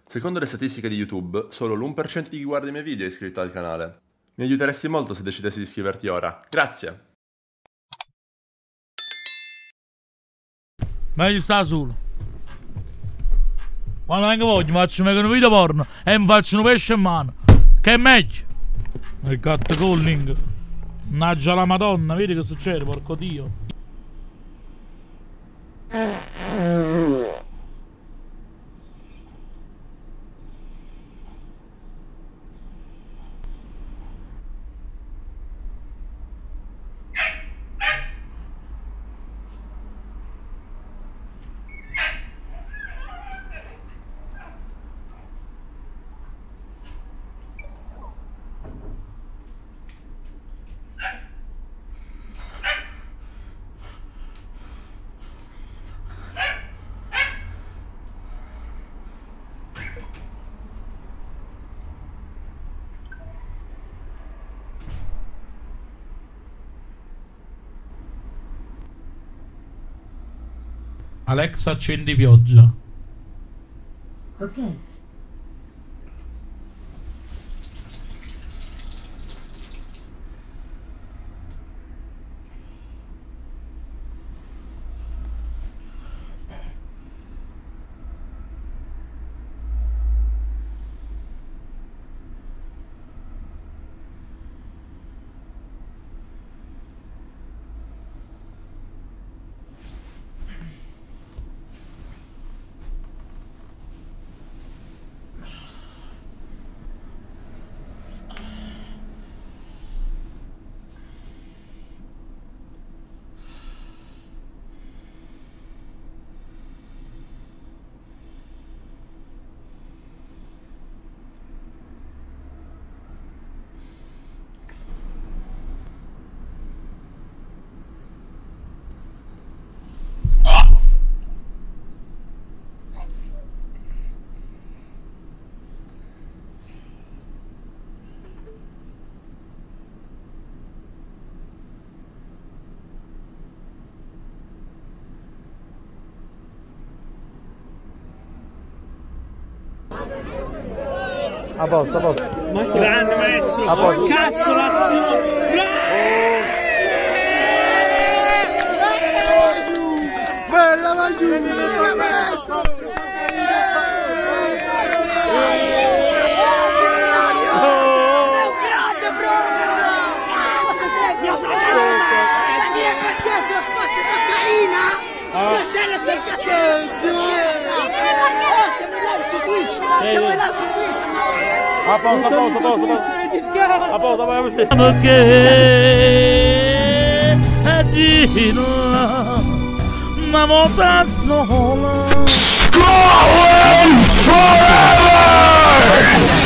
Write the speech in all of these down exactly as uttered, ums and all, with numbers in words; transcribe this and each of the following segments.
Secondo le statistiche di YouTube, solo l'uno per cento di chi guarda i miei video è iscritto al canale. Mi aiuteresti molto se decidessi di iscriverti ora. Grazie! Meglio sta solo. Quando anche voglio mi faccio un video porno e mi faccio un pesce in mano. Che è meglio? Il catcalling. Mannaggia la madonna, vedi che succede, porco dio. Alexa, accendi pioggia. Ok. A posto, a posto. Grande maestro! A posto. Cazzo, maestro! Bella va giù! Bella maestro! Grande bro! Ma dire perché lo spazio cocaina? Fratello sei cattivissimo! Oh, siamo là su Twitch! Siamo là su Twitch! A posto, a posto, a posto, a posto, a posto. Perché agino una volta sola. Going forever!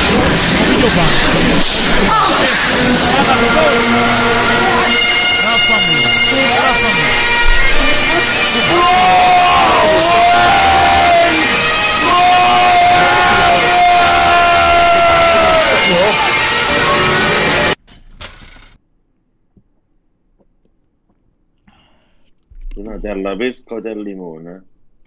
Suonate alla pesca o del limone?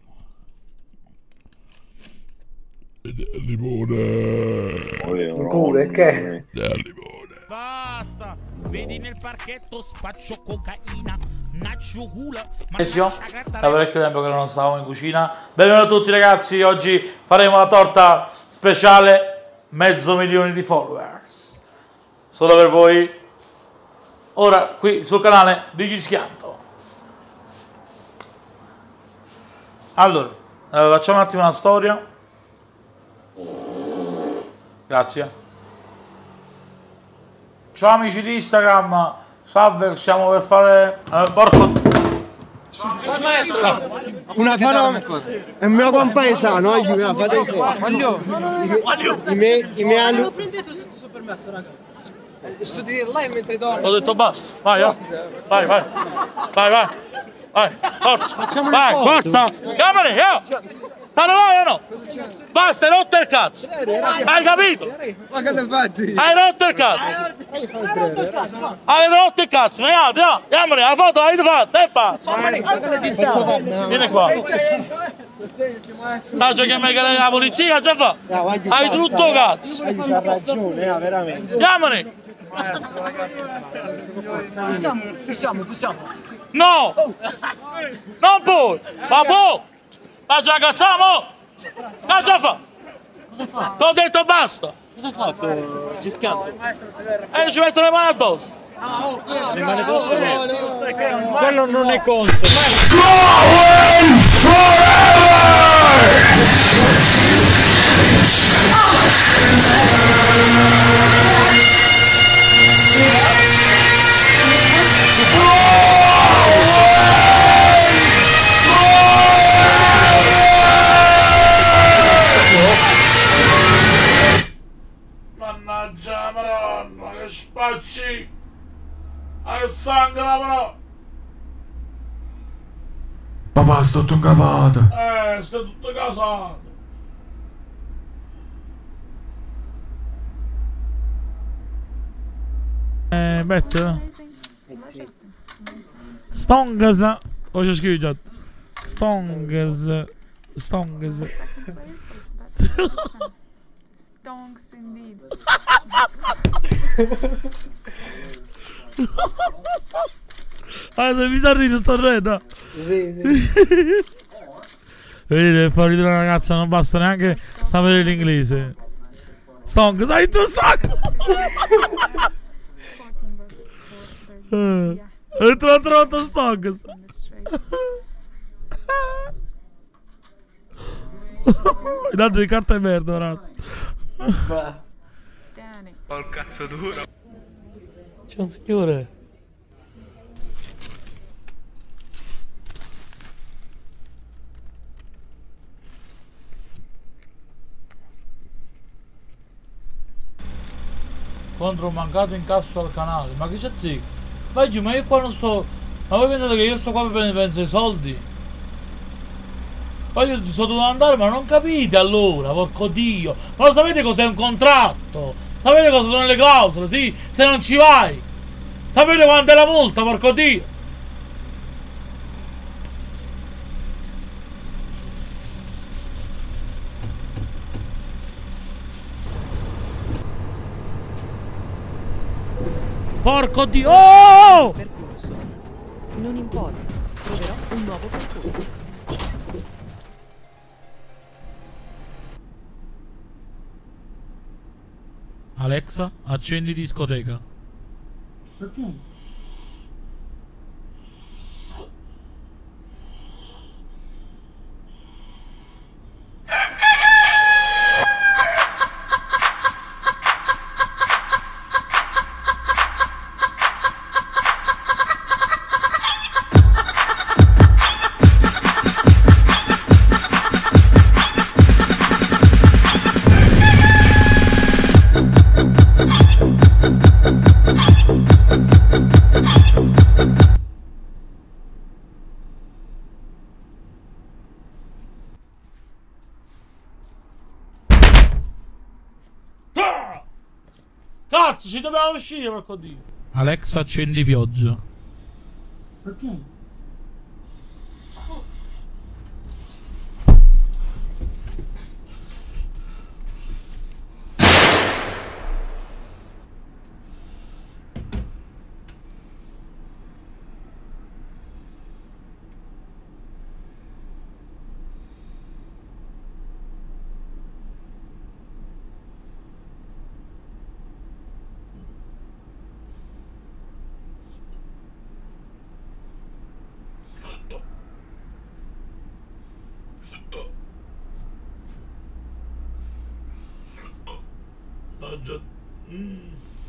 Del limone. Ancora che? Del limone. Basta! Vedi nel parchetto spaccio cocaina, naccio culo. Da parecchio tempo che non stavamo in cucina. Benvenuti a tutti ragazzi, oggi faremo la torta speciale mezzo milione di followers. Solo per voi. Ora qui sul canale di Chi Schianto. Allora, eh, facciamo un attimo una storia. Grazie. Ciao amici di Instagram, salve, stiamo per fare... Eh, porco... Ciao maestro! Una fenomena! È il mio compaesano, aiuta, fate se. Voglio! I miei... I miei alunni... Prendete questo permesso, raga. Sto di dire live mentre dormo. Ho detto basta, vai, oh. vai, vai, vai, vai, vai, forza, vai, forza, scamane, io! Te ne vai o no? Basta, hai rotto il cazzo! Hai capito? Ma cosa fatti? Hai rotto il cazzo! Hai rotto il cazzo, ne no, chiamane, la foto l'hai fatta, e pazzo! Vieni qua! Faccio chiamare la polizia, già fa. Hai tutto cazzo. C'ha ragione, eh, veramente. Chiamane. Maestro, ragazzi. Possiamo, possiamo, possiamo. No! Non puoi! Ma puoi! Faccio la cazzamo! Cosa fa? Cosa fa? Ti ho detto basta! Cosa ha fatto? Giscando. E ci metto le mani addosso! Le mani addosso no. Quello non è conso. Mannaggia la madonna, che spacci! Ma che sangra però! Papà, sto tutto incavato. Eh, stai tutto casato! Eh, Beth? Stongas! O c'è scritto già? Stongas. Stongas. Stonks indeed. Ah, se mi sta ridendo sto rena. Sì, sì. Vedete, far ridere una ragazza non basta neanche sapere l'inglese. Stonks, hai tu sacco! Hai trovato Stonks! Dato di carta e merda, rato. Oh, cazzo duro. C'è un signore. Contro un mancato incasso al canale. Ma che c'è zicco? Vai giù, ma io qua non sto... Ma voi pensate che io sto qua per prendere i soldi? Poi io so dove andare, ma non capite allora, porco Dio. Ma lo sapete cos'è un contratto? Sapete cosa sono le clausole? Sì, se non ci vai. Sapete quanto è la multa, porco Dio? Porco Dio! Oh! Percorso. Non importa, troverò un nuovo percorso. Alexa, accendi discoteca. Ok. Cazzo, ci dobbiamo uscire, porco Dio. Alexa, accendi pioggia. Ok. No, già... mm.